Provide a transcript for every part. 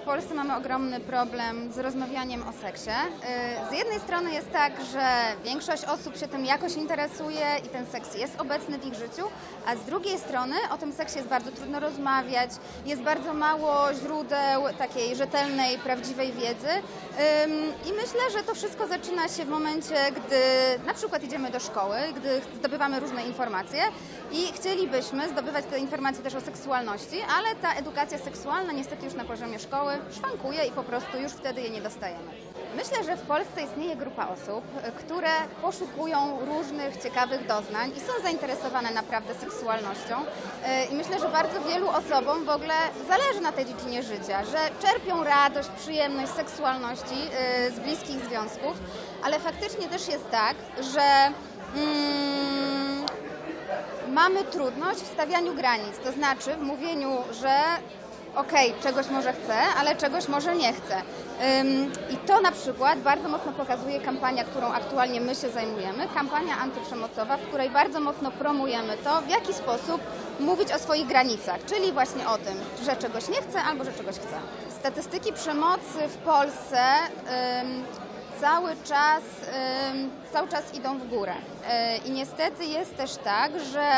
Polsce mamy ogromny problem z rozmawianiem o seksie. Z jednej strony jest tak, że większość osób się tym jakoś interesuje i ten seks jest obecny w ich życiu, a z drugiej strony o tym seksie jest bardzo trudno rozmawiać, jest bardzo mało źródeł takiej rzetelnej, prawdziwej wiedzy i myślę, że to wszystko zaczyna się w momencie, gdy na przykład idziemy do szkoły, gdy zdobywamy różne informacje i chcielibyśmy zdobywać te informacje też o seksualności, ale ta edukacja seksualna niestety już na poziomie szkoły szwankuje i po prostu już wtedy jej nie dostajemy. Myślę, że w Polsce istnieje grupa osób, które poszukują różnych ciekawych doznań i są zainteresowane naprawdę seksualnością i myślę, że bardzo wielu osobom w ogóle zależy na tej dziedzinie życia, że czerpią radość, przyjemność z seksualności, z bliskich związków, ale faktycznie też jest tak, że mamy trudność w stawianiu granic, to znaczy w mówieniu, że okej, czegoś może chcę, ale czegoś może nie chcę. I to na przykład bardzo mocno pokazuje kampania, którą aktualnie my się zajmujemy, kampania antyprzemocowa, w której bardzo mocno promujemy to, w jaki sposób mówić o swoich granicach, czyli właśnie o tym, że czegoś nie chcę albo że czegoś chcę. Statystyki przemocy w Polsce cały czas idą w górę. I niestety jest też tak, że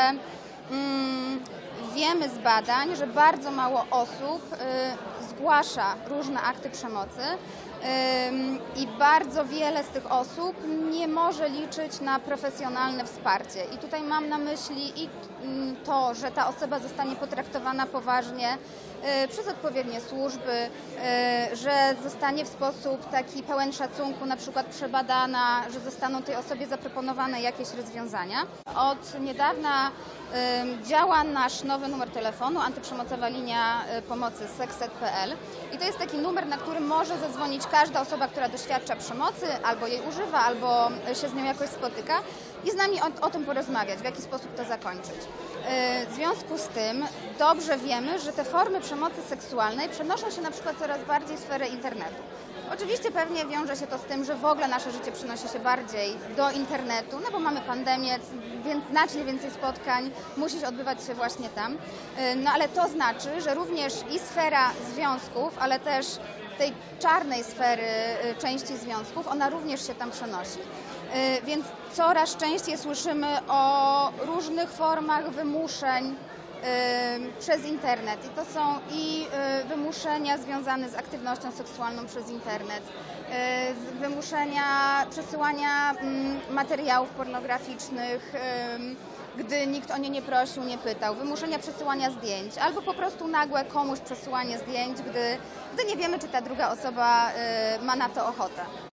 wiemy z badań, że bardzo mało osób zgłasza różne akty przemocy i bardzo wiele z tych osób nie może liczyć na profesjonalne wsparcie. I tutaj mam na myśli i to, że ta osoba zostanie potraktowana poważnie przez odpowiednie służby, że zostanie w sposób taki pełen szacunku na przykład przebadana, że zostaną tej osobie zaproponowane jakieś rozwiązania. Od niedawna działa nasz nowy numer telefonu, antyprzemocowa linia pomocy sekset.pl i to jest taki numer, na który może zadzwonić każda osoba, która doświadcza przemocy, albo jej używa, albo się z nią jakoś spotyka i z nami o tym porozmawiać, w jaki sposób to zakończyć. W związku z tym dobrze wiemy, że te formy przemocy seksualnej przenoszą się na przykład coraz bardziej w sferę internetu. Oczywiście pewnie wiąże się to z tym, że w ogóle nasze życie przenosi się bardziej do internetu, no bo mamy pandemię, więc znacznie więcej spotkań musi się odbywać się właśnie tam. No ale to znaczy, że również i sfera związków, ale też tej czarnej sfery części związków, ona również się tam przenosi. Więc coraz częściej słyszymy o różnych formach wymuszeń przez internet. I to są i wymuszenia związane z aktywnością seksualną przez internet, wymuszenia przesyłania materiałów pornograficznych, gdy nikt o nie nie prosił, nie pytał, wymuszenia przesyłania zdjęć, albo po prostu nagłe komuś przesyłanie zdjęć, gdy nie wiemy, czy ta druga osoba ma na to ochotę.